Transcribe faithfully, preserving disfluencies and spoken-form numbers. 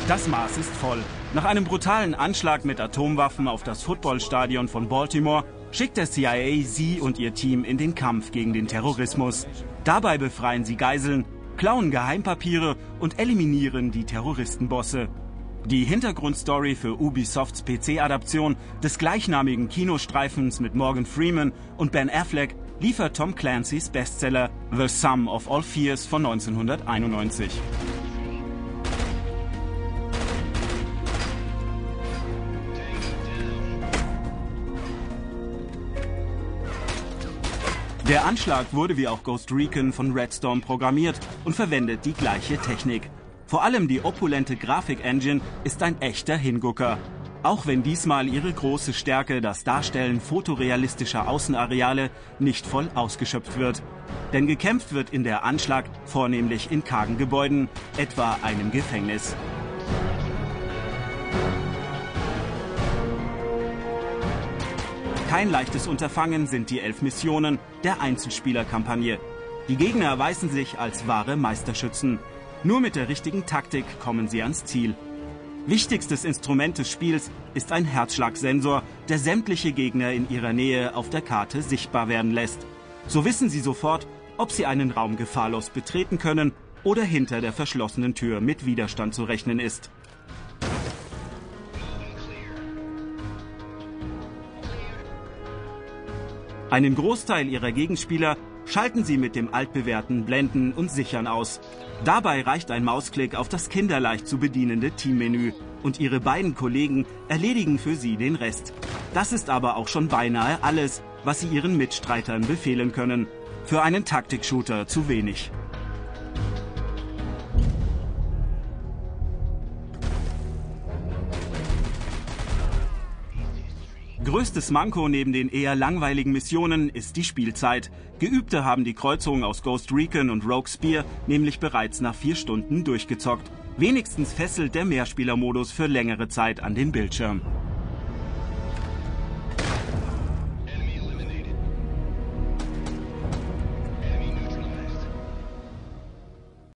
Das Maß ist voll. Nach einem brutalen Anschlag mit Atomwaffen auf das Footballstadion von Baltimore schickt der C I A sie und ihr Team in den Kampf gegen den Terrorismus. Dabei befreien sie Geiseln, klauen Geheimpapiere und eliminieren die Terroristenbosse. Die Hintergrundstory für Ubisofts P C-Adaption des gleichnamigen Kinostreifens mit Morgan Freeman und Ben Affleck liefert Tom Clancy's Bestseller The Sum of All Fears von neunzehnhunderteinundneunzig. Der Anschlag wurde wie auch Ghost Recon von Red Storm programmiert und verwendet die gleiche Technik. Vor allem die opulente Grafik-Engine ist ein echter Hingucker. Auch wenn diesmal ihre große Stärke, das Darstellen fotorealistischer Außenareale, nicht voll ausgeschöpft wird. Denn gekämpft wird in der Anschlag vornehmlich in kargen Gebäuden, etwa einem Gefängnis. Kein leichtes Unterfangen sind die elf Missionen der Einzelspielerkampagne. Die Gegner erweisen sich als wahre Meisterschützen. Nur mit der richtigen Taktik kommen sie ans Ziel. Wichtigstes Instrument des Spiels ist ein Herzschlagsensor, der sämtliche Gegner in ihrer Nähe auf der Karte sichtbar werden lässt. So wissen sie sofort, ob sie einen Raum gefahrlos betreten können oder hinter der verschlossenen Tür mit Widerstand zu rechnen ist. Einen Großteil ihrer Gegenspieler schalten sie mit dem altbewährten Blenden und Sichern aus. Dabei reicht ein Mausklick auf das kinderleicht zu bedienende Teammenü und ihre beiden Kollegen erledigen für sie den Rest. Das ist aber auch schon beinahe alles, was sie ihren Mitstreitern befehlen können. Für einen Taktik-Shooter zu wenig. Größtes Manko neben den eher langweiligen Missionen ist die Spielzeit. Geübte haben die Kreuzung aus Ghost Recon und Rogue Spear nämlich bereits nach vier Stunden durchgezockt. Wenigstens fesselt der Mehrspielermodus für längere Zeit an den Bildschirm.